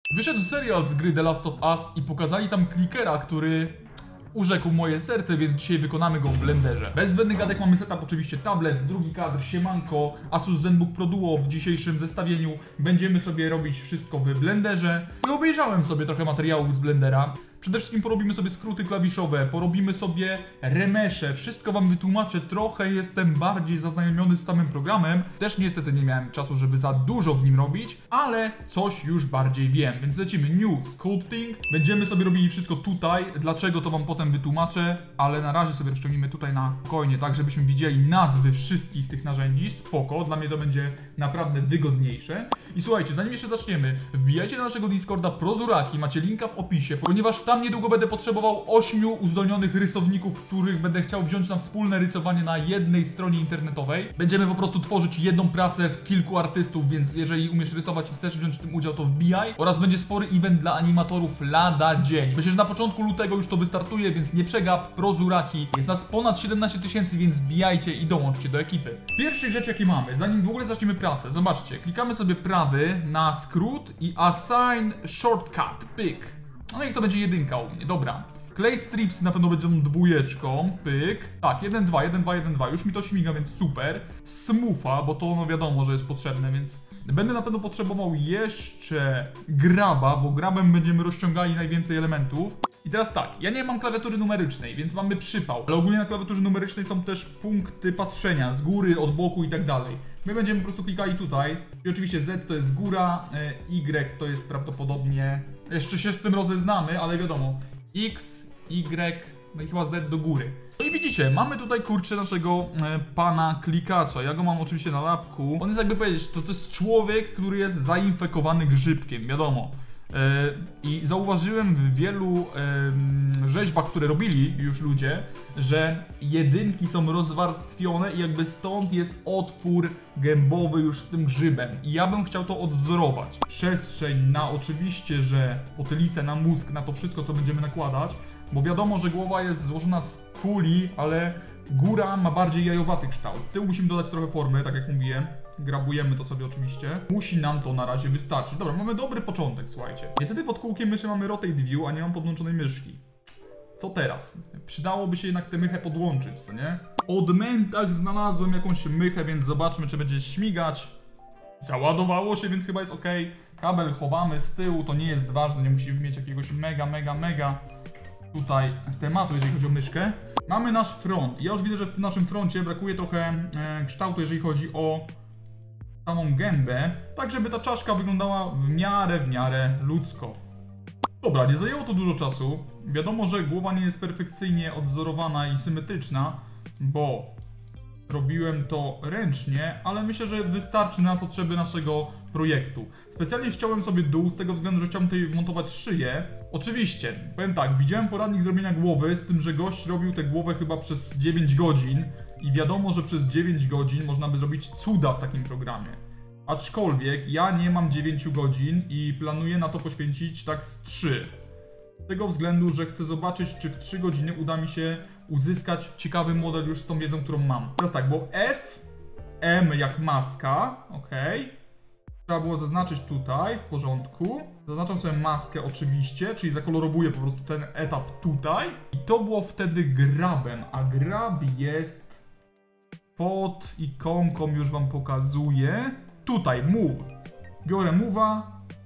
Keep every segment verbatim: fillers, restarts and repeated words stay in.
Wyszedł serial z gry The Last of Us i pokazali tam klikera, który urzekł moje serce, więc dzisiaj wykonamy go w Blenderze. Bez zbędnych gadek mamy setup, oczywiście tablet, drugi kadr, siemanko, Asus ZenBook Pro Duo w dzisiejszym zestawieniu. Będziemy sobie robić wszystko w Blenderze. I obejrzałem sobie trochę materiałów z Blendera. Przede wszystkim porobimy sobie skróty klawiszowe, porobimy sobie remesze, wszystko wam wytłumaczę, trochę jestem bardziej zaznajomiony z samym programem. Też niestety nie miałem czasu, żeby za dużo w nim robić, ale coś już bardziej wiem, więc lecimy New Sculpting. Będziemy sobie robili wszystko tutaj, dlaczego to wam potem wytłumaczę, ale na razie sobie rozciągnijmy tutaj na spokojnie, tak żebyśmy widzieli nazwy wszystkich tych narzędzi, spoko, dla mnie to będzie naprawdę wygodniejsze. I słuchajcie, zanim jeszcze zaczniemy, wbijajcie na naszego Discorda Prozuraki, macie linka w opisie, ponieważ tam niedługo będę potrzebował ośmiu uzdolnionych rysowników, których będę chciał wziąć na wspólne rysowanie na jednej stronie internetowej. Będziemy po prostu tworzyć jedną pracę w kilku artystów, więc jeżeli umiesz rysować i chcesz wziąć w tym udział, to wbijaj. Oraz będzie spory event dla animatorów lada dzień. Myślę, że na początku lutego już to wystartuje, więc nie przegap, Prozuraki. Jest nas ponad siedemnaście tysięcy, więc wbijajcie i dołączcie do ekipy. Pierwszej rzecz, jakie mamy, zanim w ogóle zaczniemy pracę, zobaczcie, klikamy sobie prawy na skrót i assign shortcut, pyk. No i to będzie jedynka u mnie, dobra. Clay strips na pewno będą dwójeczką, pyk. Tak, jeden, dwa, jeden, dwa, jeden, dwa, już mi to śmiga, więc super. Smootha, bo to no wiadomo, że jest potrzebne, więc będę na pewno potrzebował jeszcze graba, bo grabem będziemy rozciągali najwięcej elementów. I teraz tak, ja nie mam klawiatury numerycznej, więc mamy przypał, ale ogólnie na klawiaturze numerycznej są też punkty patrzenia z góry, od boku i tak dalej. My będziemy po prostu klikali tutaj i oczywiście Z to jest góra, Y to jest prawdopodobnie, jeszcze się z tym rozeznamy, ale wiadomo, X, Y, no i chyba Z do góry. No i widzicie, mamy tutaj kurczę naszego e, pana klikacza, ja go mam oczywiście na lapku. On jest jakby powiedzieć, to, to jest człowiek, który jest zainfekowany grzybkiem, wiadomo. I zauważyłem w wielu e, rzeźbach, które robili już ludzie, że jedynki są rozwarstwione i jakby stąd jest otwór gębowy już z tym grzybem. I ja bym chciał to odwzorować. Przestrzeń na oczywiście, że potylicę, na mózg, na to wszystko, co będziemy nakładać, bo wiadomo, że głowa jest złożona z kuli, ale góra ma bardziej jajowaty kształt. Tył musimy dodać trochę formy, tak jak mówiłem. Grabujemy to sobie oczywiście. Musi nam to na razie wystarczyć. Dobra, mamy dobry początek, słuchajcie. Niestety pod kółkiem myszy mamy rotate view, a nie mam podłączonej myszki. Co teraz? Przydałoby się jednak tę mychę podłączyć, co nie? Od mentach znalazłem jakąś mychę, więc zobaczmy, czy będzie śmigać. Załadowało się, więc chyba jest ok. Kabel chowamy z tyłu, to nie jest ważne, nie musimy mieć jakiegoś mega, mega, mega tutaj tematu, jeżeli chodzi o myszkę. Mamy nasz front. Ja już widzę, że w naszym froncie brakuje trochę e, kształtu, jeżeli chodzi o samą gębę, tak żeby ta czaszka wyglądała w miarę, w miarę ludzko. Dobra, nie zajęło to dużo czasu. Wiadomo, że głowa nie jest perfekcyjnie odwzorowana i symetryczna, bo robiłem to ręcznie, ale myślę, że wystarczy na potrzeby naszego projektu. Specjalnie ściąłem sobie dół z tego względu, że chciałem tutaj wmontować szyję. Oczywiście, powiem tak, widziałem poradnik zrobienia głowy, z tym, że gość robił tę głowę chyba przez dziewięć godzin i wiadomo, że przez dziewięć godzin można by zrobić cuda w takim programie. Aczkolwiek ja nie mam dziewięć godzin i planuję na to poświęcić tak z trzy. Z tego względu, że chcę zobaczyć, czy w trzy godziny uda mi się uzyskać ciekawy model już z tą wiedzą, którą mam. Teraz tak, bo F, M jak maska, ok. Trzeba było zaznaczyć tutaj, w porządku. Zaznaczam sobie maskę oczywiście, czyli zakolorowuję po prostu ten etap tutaj. I to było wtedy grabem, a grab jest pod ikonką, już wam pokazuję. Tutaj, move. Biorę move'a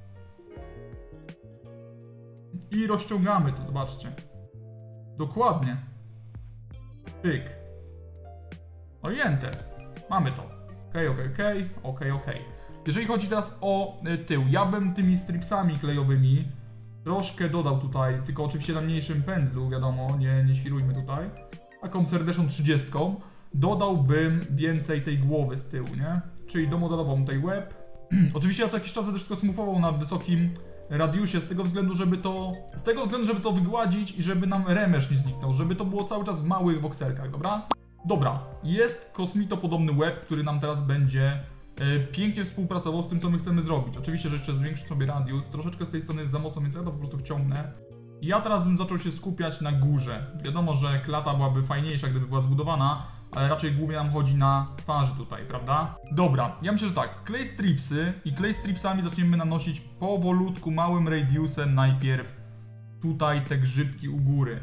i rozciągamy to, zobaczcie. Dokładnie. Pyk. No i enter. Mamy to. Okej, okej, okej, okej, okej. Jeżeli chodzi teraz o tył, ja bym tymi stripsami klejowymi troszkę dodał tutaj, tylko oczywiście na mniejszym pędzlu, wiadomo, nie, nie świrujmy tutaj. Taką serdeczną trzydziestką. Dodałbym więcej tej głowy z tyłu, nie? Czyli domodelowałbym tej łeb. Oczywiście ja co jakiś czas będę wszystko smufował na wysokim radiusie z tego względu, żeby to z tego względu, żeby to wygładzić i żeby nam remesz nie zniknął, żeby to było cały czas w małych wokserkach, dobra? Dobra, jest kosmitopodobny łeb, który nam teraz będzie e, pięknie współpracował z tym, co my chcemy zrobić. Oczywiście, że jeszcze zwiększę sobie radius, troszeczkę z tej strony jest za mocno, więc ja to po prostu wciągnę. I ja teraz bym zaczął się skupiać na górze. Wiadomo, że klata byłaby fajniejsza, gdyby była zbudowana, ale raczej głównie nam chodzi na twarzy tutaj, prawda? Dobra, ja myślę, że tak, clay stripsy i clay stripsami zaczniemy nanosić powolutku, małym radiusem najpierw tutaj te grzybki u góry.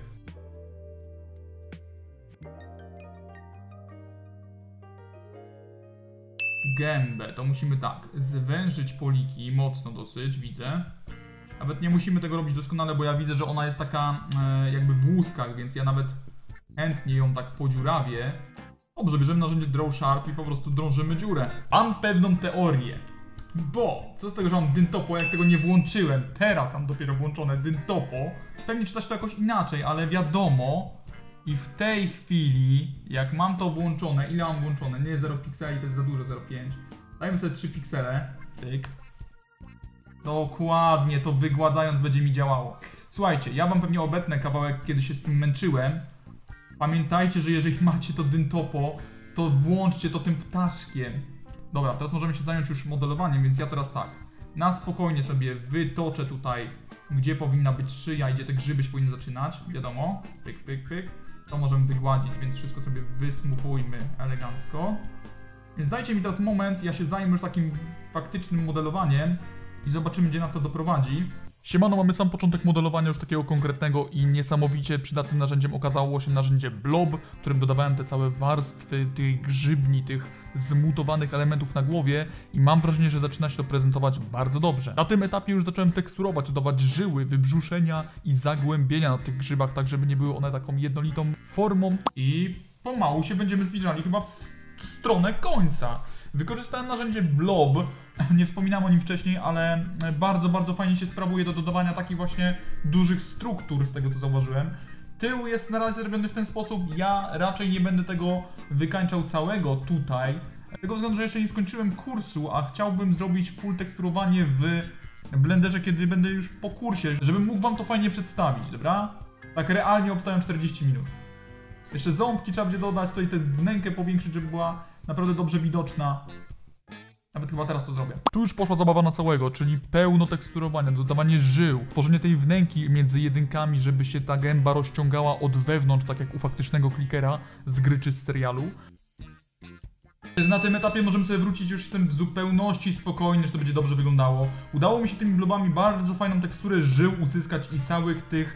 Gębę, to musimy tak, zwężyć poliki mocno dosyć, widzę. Nawet nie musimy tego robić doskonale, bo ja widzę, że ona jest taka e, jakby w łuskach, więc ja nawet chętnie ją tak podziurawię. Dobrze, bierzemy narzędzie Draw Sharp i po prostu drążymy dziurę. Mam pewną teorię, bo co z tego, że mam dyntopo, jak tego nie włączyłem, teraz mam dopiero włączone dyntopo. Pewnie czytać to jakoś inaczej, ale wiadomo. I w tej chwili, jak mam to włączone, ile mam włączone? Nie zero pikseli, to jest za dużo, zero przecinek pięć. Dajmy sobie trzy piksele. Tyk. Dokładnie, to wygładzając będzie mi działało. Słuchajcie, ja wam pewnie obetnę kawałek, kiedy się z tym męczyłem. Pamiętajcie, że jeżeli macie to dyntopo, to włączcie to tym ptaszkiem. Dobra, teraz możemy się zająć już modelowaniem, więc ja teraz tak. Na spokojnie sobie wytoczę tutaj, gdzie powinna być szyja i gdzie te grzyby się powinny zaczynać. Wiadomo, pyk, pyk, pyk. To możemy wygładzić, więc wszystko sobie wysmufujmy elegancko. Więc dajcie mi teraz moment, ja się zajmę już takim faktycznym modelowaniem i zobaczymy, gdzie nas to doprowadzi. Siemano, mamy sam początek modelowania już takiego konkretnego i niesamowicie przydatnym narzędziem okazało się narzędzie Blob, w którym dodawałem te całe warstwy tych grzybni, tych zmutowanych elementów na głowie i mam wrażenie, że zaczyna się to prezentować bardzo dobrze. Na tym etapie już zacząłem teksturować, dodawać żyły, wybrzuszenia i zagłębienia na tych grzybach, tak żeby nie były one taką jednolitą formą i pomału się będziemy zbliżali chyba w stronę końca. Wykorzystałem narzędzie Blob, nie wspominałem o nim wcześniej, ale bardzo, bardzo fajnie się sprawuje do dodawania takich właśnie dużych struktur, z tego co zauważyłem. Tył jest na razie zrobiony w ten sposób, ja raczej nie będę tego wykańczał całego tutaj, z tego względu, że jeszcze nie skończyłem kursu, a chciałbym zrobić full teksturowanie w Blenderze, kiedy będę już po kursie, żebym mógł wam to fajnie przedstawić, dobra? Tak realnie obstawiam czterdzieści minut. Jeszcze ząbki trzeba będzie dodać, tutaj tę wnękę powiększyć, żeby była naprawdę dobrze widoczna. Nawet chyba teraz to zrobię. Tu już poszła zabawa na całego, czyli pełno teksturowania, dodawanie żył, tworzenie tej wnęki między jedynkami, żeby się ta gęba rozciągała od wewnątrz, tak jak u faktycznego klikera z gry czy z serialu. Na tym etapie możemy sobie wrócić już z tym w zupełności spokojnie, że to będzie dobrze wyglądało. Udało mi się tymi blobami bardzo fajną teksturę żył uzyskać i całych tych,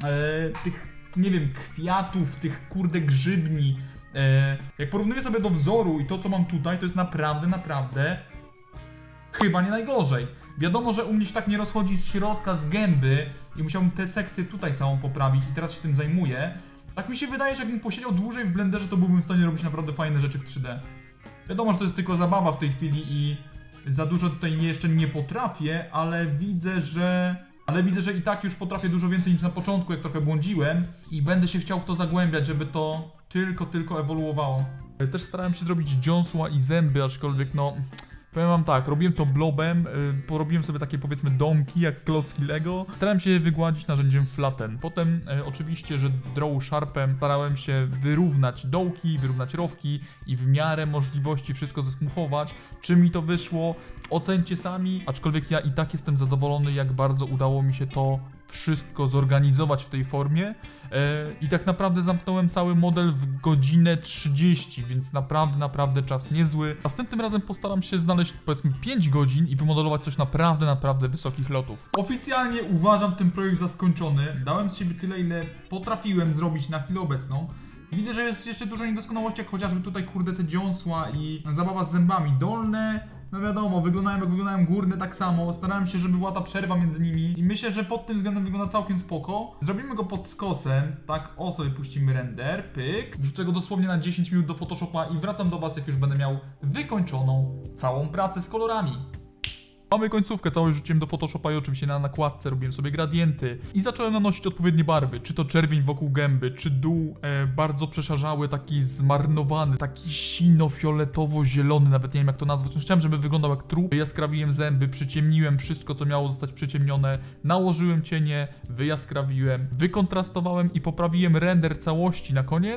e, tych nie wiem, kwiatów, tych kurde grzybni. E, jak porównuję sobie do wzoru i to, co mam tutaj, to jest naprawdę, naprawdę chyba nie najgorzej. Wiadomo, że u mnie się tak nie rozchodzi z środka, z gęby i musiałbym tę sekcję tutaj całą poprawić i teraz się tym zajmuję. Tak mi się wydaje, że jakbym posiedział dłużej w Blenderze, to byłbym w stanie robić naprawdę fajne rzeczy w trzy D. Wiadomo, że to jest tylko zabawa w tej chwili i za dużo tutaj nie, jeszcze nie potrafię, ale widzę, że... Ale widzę, że i tak już potrafię dużo więcej niż na początku, jak trochę błądziłem i będę się chciał w to zagłębiać, żeby to tylko, tylko ewoluowało. Też starałem się zrobić dziąsła i zęby, aczkolwiek no... Powiem wam tak, robiłem to blobem, yy, porobiłem sobie takie powiedzmy domki jak klocki Lego. Starałem się je wygładzić narzędziem Flatten. Potem yy, oczywiście, że Draw Sharpem starałem się wyrównać dołki, wyrównać rowki i w miarę możliwości wszystko zesmufować. Czy mi to wyszło? Ocencie sami, aczkolwiek ja i tak jestem zadowolony, jak bardzo udało mi się to wszystko zorganizować w tej formie. Yy, I tak naprawdę zamknąłem cały model w godzinę trzydzieści, więc naprawdę, naprawdę czas niezły. Następnym razem postaram się znaleźć powiedzmy pięć godzin i wymodelować coś naprawdę, naprawdę wysokich lotów. Oficjalnie uważam ten projekt za skończony. Dałem z siebie tyle, ile potrafiłem zrobić na chwilę obecną. Widzę, że jest jeszcze dużo niedoskonałości, jak chociażby tutaj kurde te dziąsła i zabawa z zębami. Dolne, no wiadomo, wyglądają jak wyglądają górne tak samo. Starałem się, żeby była ta przerwa między nimi i myślę, że pod tym względem wygląda całkiem spoko. Zrobimy go pod skosem, tak o sobie puścimy render, pyk. Wrzucę go dosłownie na dziesięć minut do Photoshopa i wracam do was, jak już będę miał wykończoną całą pracę z kolorami. Mamy końcówkę, całość rzuciłem do Photoshopa i oczywiście na nakładce robiłem sobie gradienty i zacząłem nanosić odpowiednie barwy, czy to czerwień wokół gęby, czy dół e, bardzo przeszarzały, taki zmarnowany, taki sino-fioletowo-zielony, nawet nie wiem jak to nazwać. Chciałem, żeby wyglądał jak trup. Jaskrawiłem zęby, przyciemniłem wszystko, co miało zostać przyciemnione, nałożyłem cienie, wyjaskrawiłem, wykontrastowałem i poprawiłem render całości na koniec.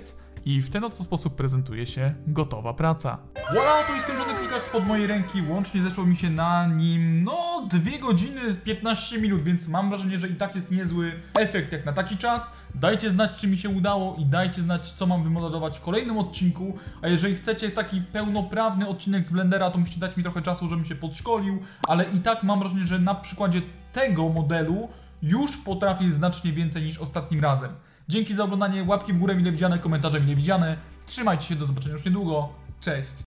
i w ten oto sposób prezentuje się gotowa praca. Voilà, to jest skończony klikacz spod mojej ręki, łącznie zeszło mi się na nim no dwie godziny piętnaście minut, więc mam wrażenie, że i tak jest niezły efekt jak na taki czas. Dajcie znać, czy mi się udało i dajcie znać, co mam wymodelować w kolejnym odcinku, a jeżeli chcecie taki pełnoprawny odcinek z Blendera, to musicie dać mi trochę czasu, żebym się podszkolił, ale i tak mam wrażenie, że na przykładzie tego modelu już potrafię znacznie więcej niż ostatnim razem. Dzięki za oglądanie, łapki w górę mile widziane, komentarze mile widziane. Trzymajcie się, do zobaczenia już niedługo. Cześć!